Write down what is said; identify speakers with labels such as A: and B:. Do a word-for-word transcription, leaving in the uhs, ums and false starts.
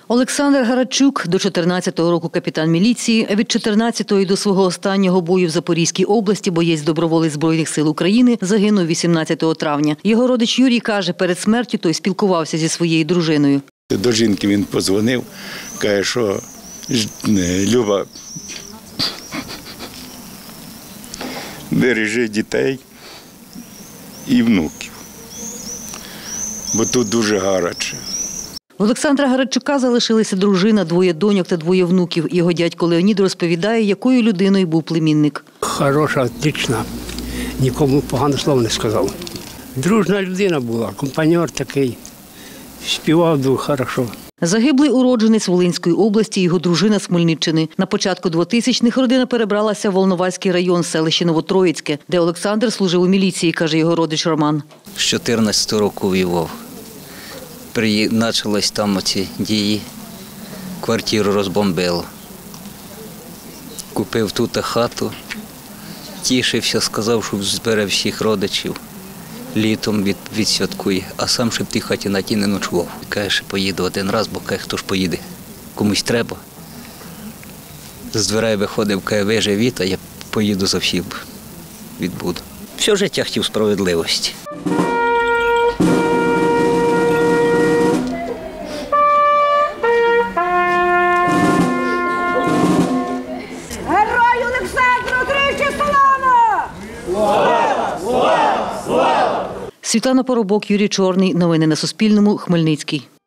A: Олександр Гарачук, до чотирнадцятого року капітан міліції, а від чотирнадцятого і до свого останнього бою в Запорізькій області боєць-доброволець Збройних сил України загинув вісімнадцятого травня. Його родич Юрій каже, перед смертю той спілкувався зі своєю дружиною.
B: До жінки він подзвонив, каже, що Люба, бережи дітей і внуків, бо тут дуже гаряче.
A: В Олександра Гарачука залишилися дружина, двоє доньок та двоє внуків. Його дядько Леонід розповідає, якою людиною був племінник.
C: Хороша, отлична. Нікому погане слова не сказав. Дружна людина була, компаньор такий. Співав дуже хорошо.
A: Загиблий уродженець Волинської області, його дружина з Хмельниччини. На початку двотисячних родина перебралася в Волноваський район, селище Новотроїцьке, де Олександр служив у міліції, каже його родич Роман.
D: З чотирнадцятого року воював. Почалися там оці дії, квартиру розбомбило. Купив тут хату, тішився, сказав, що збере всіх родичів, літом від, відсвяткує, а сам ще в тій хаті на тій не ночував. Каже, що поїду один раз, бо каже, хто ж поїде, комусь треба. З дверей виходив, каже, ви живі, а я поїду за всіх відбуду. Все життя хотів справедливості.
A: Світлана Поробок, Юрій Чорний. Новини на Суспільному. Хмельницький.